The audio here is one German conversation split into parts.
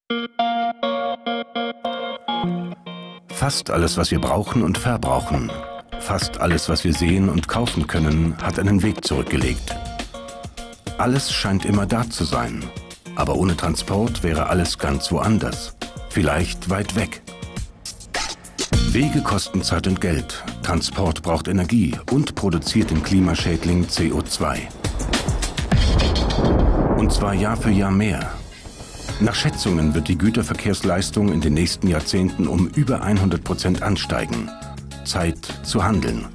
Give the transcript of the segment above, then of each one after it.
Fast alles, was wir brauchen und verbrauchen, fast alles, was wir sehen und kaufen können, hat einen Weg zurückgelegt. Alles scheint immer da zu sein, aber ohne Transport wäre alles ganz woanders, vielleicht weit weg. Wege kosten Zeit und Geld, Transport braucht Energie und produziert den Klimaschädling CO2. Und zwar Jahr für Jahr mehr. Nach Schätzungen wird die Güterverkehrsleistung in den nächsten Jahrzehnten um über 100% ansteigen. Zeit zu handeln.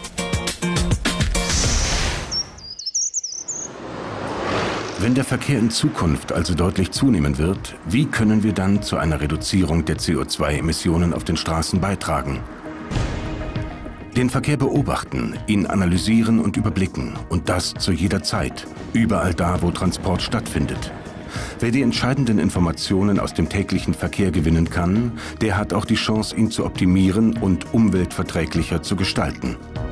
Wenn der Verkehr in Zukunft also deutlich zunehmen wird, wie können wir dann zu einer Reduzierung der CO2-Emissionen auf den Straßen beitragen? Den Verkehr beobachten, ihn analysieren und überblicken und das zu jeder Zeit, überall da, wo Transport stattfindet. Wer die entscheidenden Informationen aus dem täglichen Verkehr gewinnen kann, der hat auch die Chance, ihn zu optimieren und umweltverträglicher zu gestalten.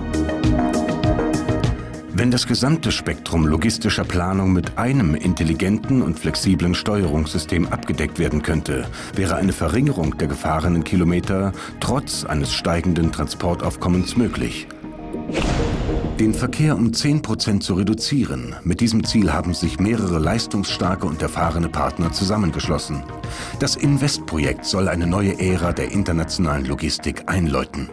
Wenn das gesamte Spektrum logistischer Planung mit einem intelligenten und flexiblen Steuerungssystem abgedeckt werden könnte, wäre eine Verringerung der gefahrenen Kilometer trotz eines steigenden Transportaufkommens möglich. Den Verkehr um 10% zu reduzieren, mit diesem Ziel haben sich mehrere leistungsstarke und erfahrene Partner zusammengeschlossen. Das Invest-Projekt soll eine neue Ära der internationalen Logistik einläuten.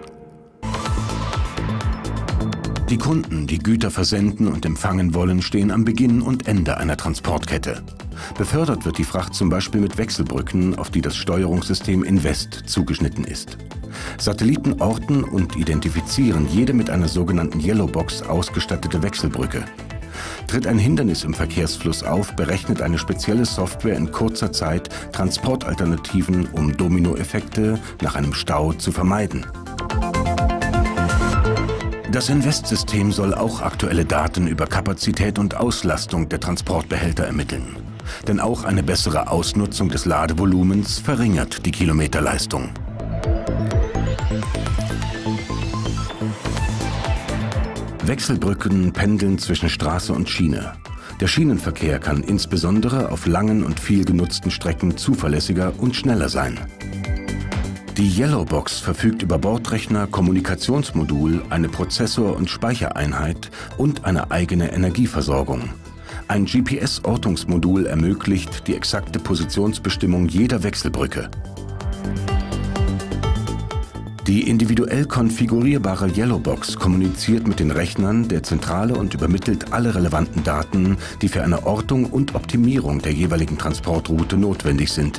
Die Kunden, die Güter versenden und empfangen wollen, stehen am Beginn und Ende einer Transportkette. Befördert wird die Fracht zum Beispiel mit Wechselbrücken, auf die das Steuerungssystem Invest zugeschnitten ist. Satelliten orten und identifizieren jede mit einer sogenannten Yellowbox ausgestattete Wechselbrücke. Tritt ein Hindernis im Verkehrsfluss auf, berechnet eine spezielle Software in kurzer Zeit Transportalternativen, um Dominoeffekte nach einem Stau zu vermeiden. Das Invest-System soll auch aktuelle Daten über Kapazität und Auslastung der Transportbehälter ermitteln. Denn auch eine bessere Ausnutzung des Ladevolumens verringert die Kilometerleistung. Wechselbrücken pendeln zwischen Straße und Schiene. Der Schienenverkehr kann insbesondere auf langen und viel genutzten Strecken zuverlässiger und schneller sein. Die Yellowbox verfügt über Bordrechner, Kommunikationsmodul, eine Prozessor- und Speichereinheit und eine eigene Energieversorgung. Ein GPS-Ortungsmodul ermöglicht die exakte Positionsbestimmung jeder Wechselbrücke. Die individuell konfigurierbare Yellowbox kommuniziert mit den Rechnern der Zentrale und übermittelt alle relevanten Daten, die für eine Ortung und Optimierung der jeweiligen Transportroute notwendig sind.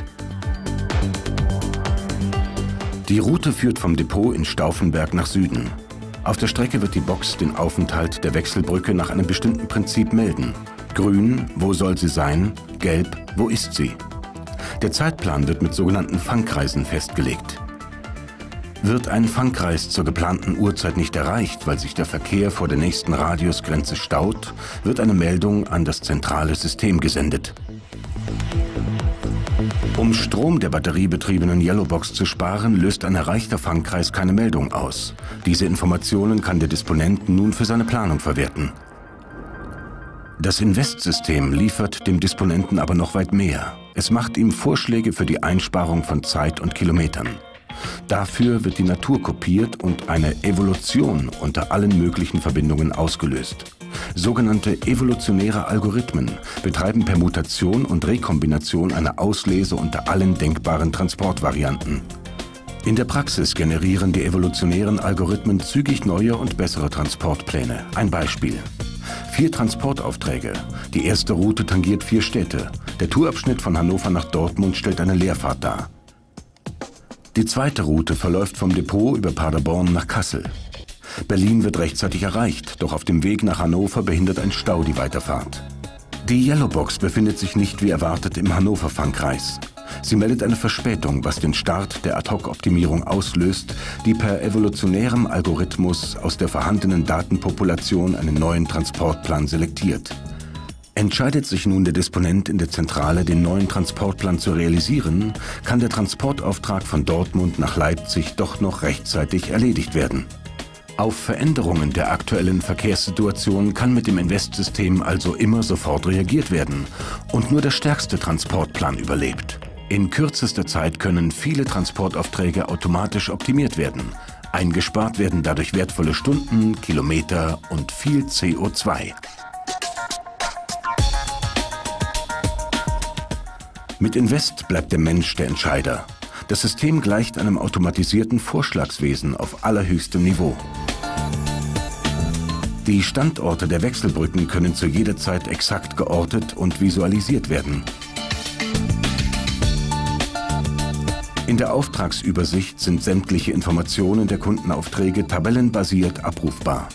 Die Route führt vom Depot in Stauffenberg nach Süden. Auf der Strecke wird die Box den Aufenthalt der Wechselbrücke nach einem bestimmten Prinzip melden. Grün, wo soll sie sein? Gelb, wo ist sie? Der Zeitplan wird mit sogenannten Fangkreisen festgelegt. Wird ein Fangkreis zur geplanten Uhrzeit nicht erreicht, weil sich der Verkehr vor der nächsten Radiusgrenze staut, wird eine Meldung an das zentrale System gesendet. Um Strom der batteriebetriebenen Yellowbox zu sparen, löst ein erreichter Fangkreis keine Meldung aus. Diese Informationen kann der Disponent nun für seine Planung verwerten. Das Invest-System liefert dem Disponenten aber noch weit mehr. Es macht ihm Vorschläge für die Einsparung von Zeit und Kilometern. Dafür wird die Natur kopiert und eine Evolution unter allen möglichen Verbindungen ausgelöst. Sogenannte evolutionäre Algorithmen betreiben Permutation und Rekombination eine Auslese unter allen denkbaren Transportvarianten. In der Praxis generieren die evolutionären Algorithmen zügig neue und bessere Transportpläne. Ein Beispiel: 4 Transportaufträge. Die erste Route tangiert 4 Städte. Der Tourabschnitt von Hannover nach Dortmund stellt eine Leerfahrt dar. Die zweite Route verläuft vom Depot über Paderborn nach Kassel. Berlin wird rechtzeitig erreicht, doch auf dem Weg nach Hannover behindert ein Stau die Weiterfahrt. Die Yellowbox befindet sich nicht wie erwartet im Hannover-Fangkreis. Sie meldet eine Verspätung, was den Start der Ad-Hoc-Optimierung auslöst, die per evolutionärem Algorithmus aus der vorhandenen Datenpopulation einen neuen Transportplan selektiert. Entscheidet sich nun der Disponent in der Zentrale, den neuen Transportplan zu realisieren, kann der Transportauftrag von Dortmund nach Leipzig doch noch rechtzeitig erledigt werden. Auf Veränderungen der aktuellen Verkehrssituation kann mit dem Invest-System also immer sofort reagiert werden und nur der stärkste Transportplan überlebt. In kürzester Zeit können viele Transportaufträge automatisch optimiert werden. Eingespart werden dadurch wertvolle Stunden, Kilometer und viel CO2. Mit Invest bleibt der Mensch der Entscheider. Das System gleicht einem automatisierten Vorschlagswesen auf allerhöchstem Niveau. Die Standorte der Wechselbrücken können zu jeder Zeit exakt geortet und visualisiert werden. In der Auftragsübersicht sind sämtliche Informationen der Kundenaufträge tabellenbasiert abrufbar.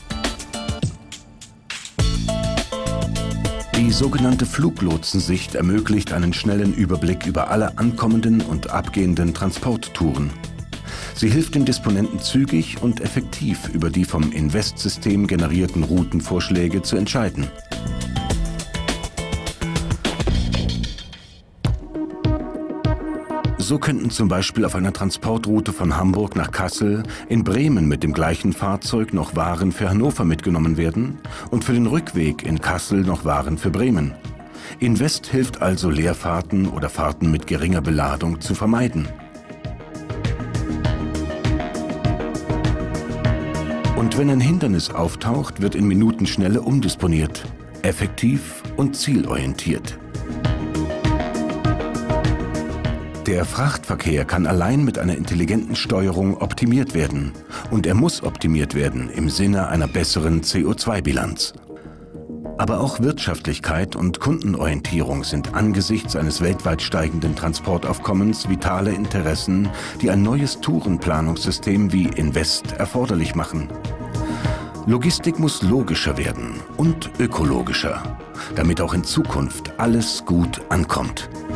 Die sogenannte Fluglotsensicht ermöglicht einen schnellen Überblick über alle ankommenden und abgehenden Transporttouren. Sie hilft den Disponenten zügig und effektiv über die vom Invest-System generierten Routenvorschläge zu entscheiden. So könnten zum Beispiel auf einer Transportroute von Hamburg nach Kassel in Bremen mit dem gleichen Fahrzeug noch Waren für Hannover mitgenommen werden und für den Rückweg in Kassel noch Waren für Bremen. Invest hilft also, Leerfahrten oder Fahrten mit geringer Beladung zu vermeiden. Und wenn ein Hindernis auftaucht, wird in Minutenschnelle umdisponiert, effektiv und zielorientiert. Der Frachtverkehr kann allein mit einer intelligenten Steuerung optimiert werden. Und er muss optimiert werden im Sinne einer besseren CO2-Bilanz. Aber auch Wirtschaftlichkeit und Kundenorientierung sind angesichts eines weltweit steigenden Transportaufkommens vitale Interessen, die ein neues Tourenplanungssystem wie Invest erforderlich machen. Logistik muss logischer werden und ökologischer, damit auch in Zukunft alles gut ankommt.